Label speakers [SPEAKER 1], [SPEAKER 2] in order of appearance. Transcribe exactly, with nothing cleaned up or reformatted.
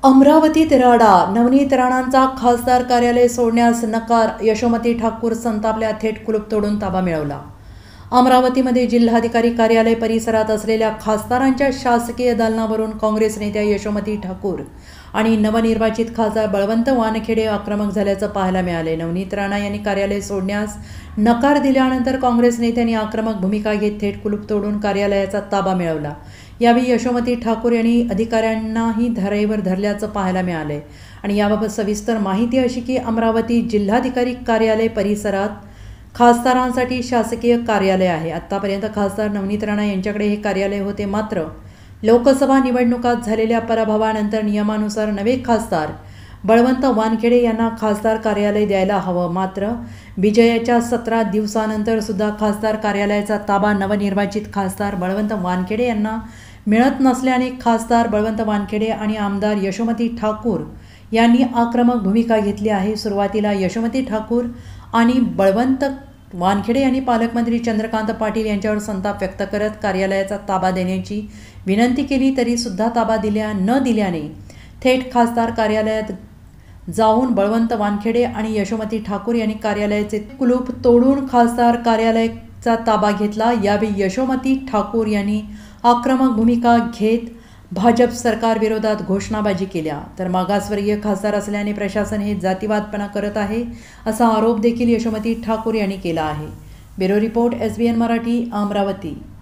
[SPEAKER 1] अमरावतीत राडा, नवनीत राणांचा खासदार कार्यालय सोडण्यास नकार, यशोमती ठाकूर संतापल्या, थेट कुलूप तोडून ताबा मिळवला। अमरावतीमध्ये जिल्हाधिकारी कार्यालय परिसरात असलेल्या खासदारांच्या शासकीय दालनावरून काँग्रेस नेत्या यशोमती ठाकूर आणि नवनिर्वाचित खासदार बळवंत वानखेडे आक्रमक झाल्याचं पाहायला मिळाले। नवनीत राणा यांनी कार्यालय सोडण्यास नकार दिल्यानंतर काँग्रेस नेत्यांनी आक्रमक भूमिका घेत थेट कुलूप तोडून कार्यालयाचा ताबा मिळवला। यावेळी यशोमती ठाकूर यांनी अधिकाऱ्यांनाही धारेवर धरल्याचं पाहायला मिळाले आणि याबाबत सविस्तर माहिती अशी की अमरावती जिल्हाधिकारी कार्यालय परिसरात खासदारांसाठी शासकीय कार्यालय आहे। आतापर्यंत खासदार नवनीत राणा यांच्याकडे हे कार्यालय होते, मात्र लोकसभा निवडणुकात झालेल्या पराभवानंतर नियमानुसार नवे खासदार बळवंत वानखेडे यांना खासदार कार्यालय द्यायला हवं, मात्र विजयाच्या सतरा दिवसानंतर सुद्धा खासदार कार्यालयाचा ताबा नवनिर्वाचित खासदार बळवंत वानखेडे यांना मिळत नसल्याने खासदार बळवंत वानखेडे आणि आमदार यशोमती ठाकूर यांनी आक्रमक भूमिका घेतली आहे। सुरुवातीला यशोमती ठाकूर आणि बळवंत वानखेडे यांनी पालकमंत्री चंद्रकांत पाटील यांच्यावर संताप व्यक्त करत कार्यालयाचा ताबा देण्याची विनंती केली, तरी सुद्धा ताबा दिल्या न दिल्याने थेट खासदार कार्यालयात जाऊन बळवंत वानखेडे आणि यशोमती ठाकूर यांनी कार्यालयाचे कुलूप तोडून खासदार कार्यालयाचा ताबा घेतला। यावेळी यशोमती ठाकूर यांनी आक्रमक भूमिका घेत भाजप सरकारविरोधात घोषणाबाजी केल्या, तर मागासवर्गीय खासदार असल्याने प्रशासन हे जातीवादपणा करत आहे असा आरोप देखील यशोमती ठाकूर यांनी केला आहे। Bureau report, S B N Marathi, Amravati.